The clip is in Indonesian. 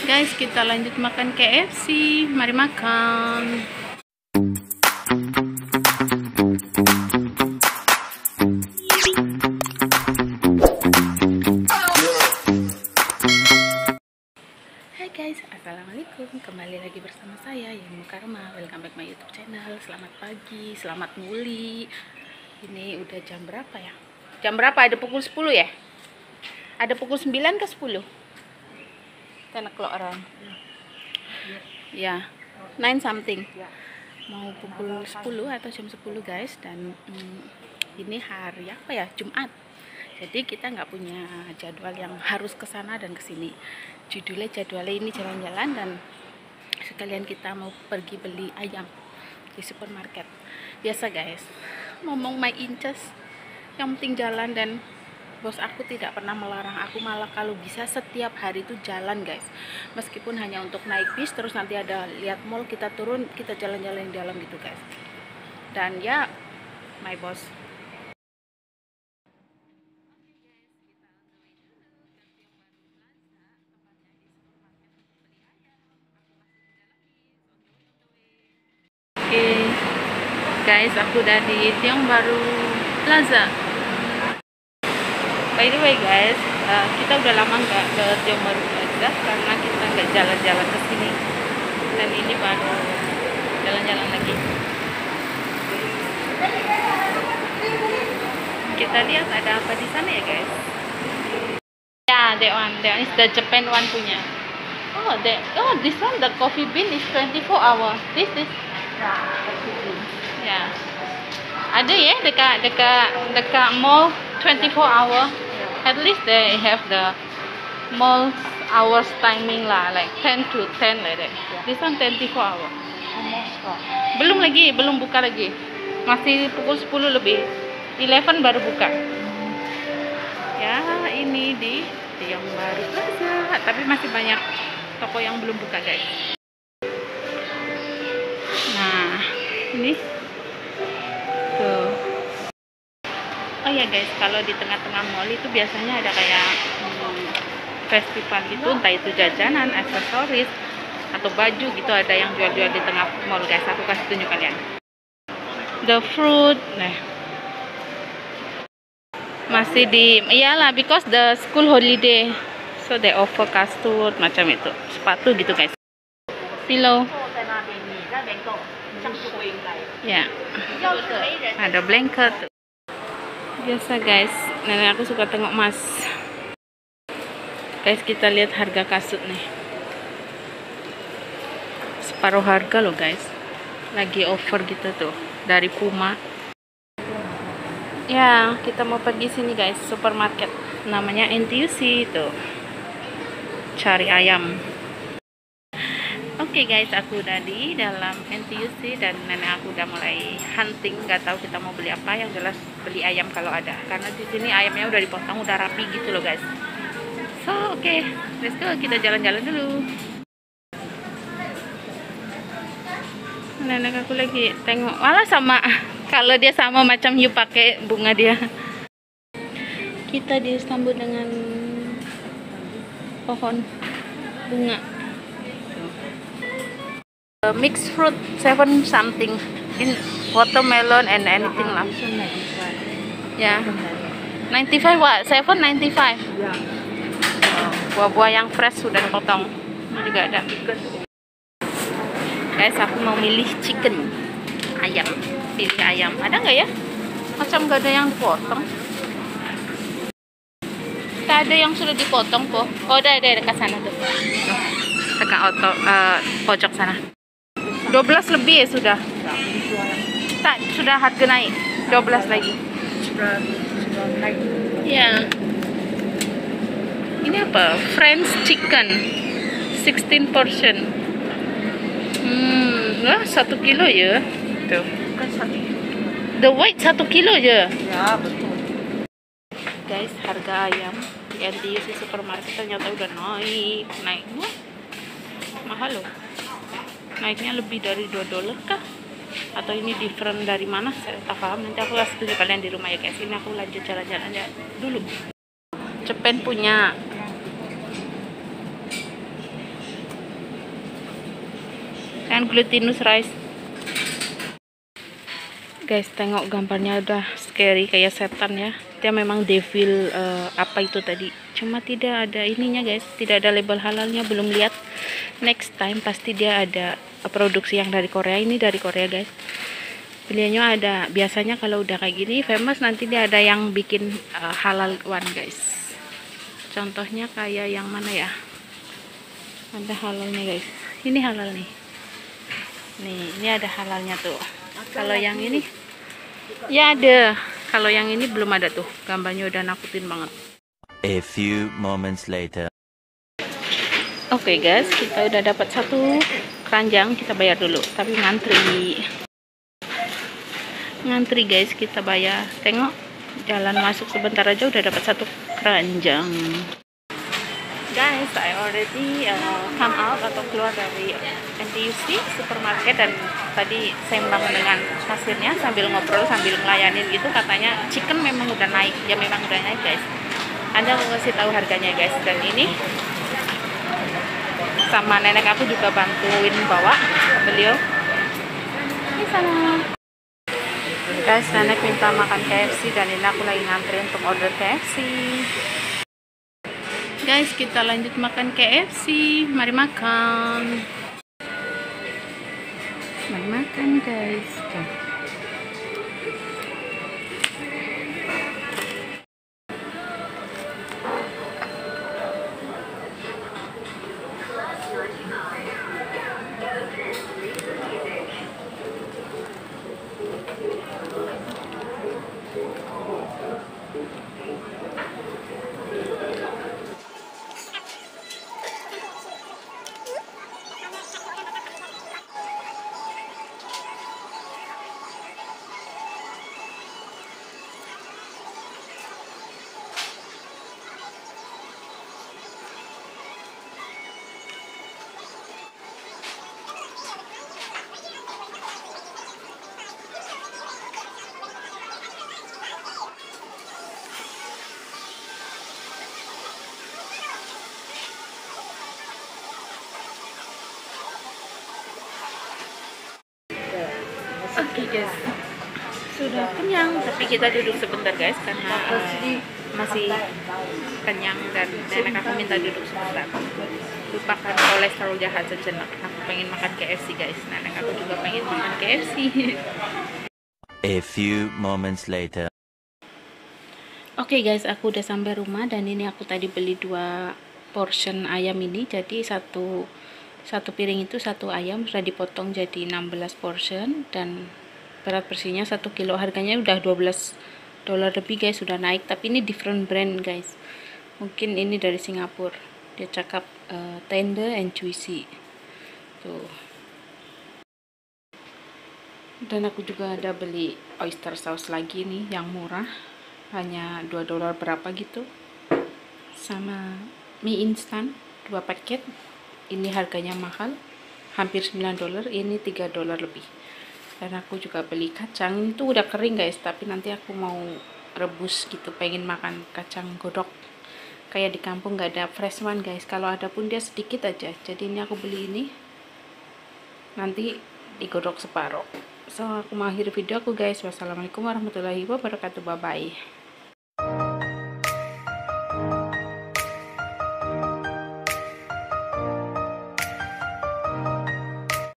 Guys, kita lanjut makan KFC. Mari makan. Hai guys, assalamualaikum. Kembali lagi bersama saya Yemu Karma. Welcome back my YouTube channel. Selamat pagi, selamat muli. Ini udah jam berapa ya? Jam berapa? Ada pukul 10 ya? Ada pukul 9 ke 10? 10 o'clock around. Ya, 9 something. Mau pukul 10 atau jam 10 guys. Dan ini hari apa ya? Jumat. Jadi kita nggak punya jadwal yang harus ke sana dan ke sini. Jadwalnya ini jalan-jalan dan sekalian kita mau pergi beli ayam di supermarket. Biasa guys, ngomong my interest, yang penting jalan, dan bos aku tidak pernah melarang aku, malah kalau bisa setiap hari itu jalan guys, meskipun hanya untuk naik bis, terus nanti ada lihat mall, kita turun, kita jalan-jalan di dalam gitu guys. Dan ya, my boss. Oke guys, aku udah di Tiong Bahru Plaza. By the way guys, kita udah lama nggak ke Tiong Bahru Plaza karena kita nggak jalan-jalan ke sini, dan ini baru jalan-jalan lagi. Kita lihat ada apa di sana ya guys. Ya, that one is the Japan one punya. Oh, this one, the coffee bean is 24 hours. This is ya. Ada ya dekat mall 24 hour. At least they have the mall hours timing lah, like 10 to 10 like that. This one 24 hour. Belum buka lagi. Masih pukul 10 lebih. 11 baru buka. Ya, ini di Tiong Bahru Plaza. Tapi masih banyak toko yang belum buka guys. Nah, ini tuh. Oh ya guys, kalau di tengah-tengah mall itu biasanya ada kayak festival gitu, entah itu jajanan, aksesoris, atau baju gitu, ada yang jual-jual di tengah mall guys. Aku kasih tunjuk kalian. The fruit, nah. Masih di, iyalah, because the school holiday, so they offer kasut macam itu, sepatu gitu guys. Pillow. Ya, ada blanket. Biasa guys, nenek aku suka tengok emas. Guys, kita lihat harga kasut nih. Separuh harga loh guys. Lagi offer gitu tuh, dari Puma. Ya, kita mau pergi sini guys, supermarket. Namanya NTUC tuh. Cari ayam. Oke guys, aku udah di dalam NTUC dan nenek aku udah mulai hunting. Nggak tahu kita mau beli apa, yang jelas beli ayam kalau ada. Karena di sini ayamnya udah dipotong, udah rapi gitu loh guys. So oke, let's go, kita jalan-jalan dulu. Nenek aku lagi tengok, malah sama. Kalau dia sama macam you pakai bunga dia. Kita disambut dengan pohon bunga. Mixed fruit 7 something in watermelon and anything lah. Ya. 95 what? 795. Buah-buah yang fresh sudah dipotong. Ini juga ada. Guys, aku mau milih chicken. Ayam. Pilih ayam. Ada nggak ya? Macam nggak ada yang dipotong. Tak ada yang sudah dipotong kok. Oh, ada dekat sana tuh. Dekat pojok sana. 12 lebih ya sudah. Tak, sudah harga naik. 12 lagi. Ya. Ini apa? French chicken 16 portion. Lah 1 kilo ya. Tuh. The weight 1 kilo aja. Ya, betul. Guys, harga ayam di NTUC supermarket ternyata udah naiknya mahal loh. Naiknya lebih dari $2 kah? Atau ini different dari mana? Saya tak paham. Nanti aku kasih tunjuk kalian di rumah ya guys. Ini aku lanjut jalan-jalan aja dulu. Japan punya kan glutinous rice. Guys, tengok gambarnya udah scary kayak setan ya. Dia memang devil apa itu tadi. Cuma tidak ada ininya guys, tidak ada label halalnya, belum lihat. Next time pasti dia ada produksi yang dari Korea. Ini dari Korea guys. Beliaunya ada, biasanya kalau udah kayak gini famous nanti dia ada yang bikin halal one guys. Contohnya kayak yang mana ya? Ada halalnya guys. Ini halal nih. Nih, ini ada halalnya tuh. Kalau yang ini ya ada. Kalau yang ini belum ada tuh. Gambarnya udah nakutin banget. A few moments later. Oke guys, kita udah dapat satu keranjang, kita bayar dulu. Tapi ngantri guys, kita bayar. Tengok, jalan masuk sebentar aja udah dapat satu keranjang. Guys, I already come out atau keluar dari NTUC supermarket, dan tadi saya membangun dengan kasirnya sambil ngobrol sambil ngelayanin gitu. Katanya chicken memang udah naik, ya memang udah naik guys. Anda mau kasih tahu harganya guys. Dan ini sama nenek aku juga bantuin bawa beliau. Ini sana. Guys, nenek minta makan KFC dan ini aku lagi ngantri untuk order KFC. Guys, kita lanjut makan KFC. Mari makan. Mari makan guys. Oke guys, sudah kenyang, tapi kita duduk sebentar guys karena masih kenyang dan nenek aku minta duduk sebentar. Lupakan kolesterol jahat sejenak. Aku pengen makan KFC guys. Nenek aku juga pengen makan KFC. A few moments later. Oke guys, aku udah sampai rumah dan ini aku tadi beli 2 portion ayam ini. Jadi satu piring itu 1 ayam sudah dipotong jadi 16 portion dan berat bersihnya 1 kilo. Harganya udah $12 lebih guys, sudah naik. Tapi ini different brand guys. Mungkin ini dari Singapura. Dia cakap tender and juicy. Tuh. Dan aku juga ada beli oyster sauce lagi nih yang murah. Hanya $2 berapa gitu. Sama mie instan 2 paket. Ini harganya mahal, hampir $9, ini $3 lebih. Dan aku juga beli kacang, ini tuh udah kering guys, tapi nanti aku mau rebus gitu, pengen makan kacang godok. Kayak di kampung nggak ada fresh one guys, kalau ada pun dia sedikit aja. Jadi ini aku beli ini, nanti digodok separuh. So aku mengakhiri video aku guys. Wassalamualaikum warahmatullahi wabarakatuh, bye bye.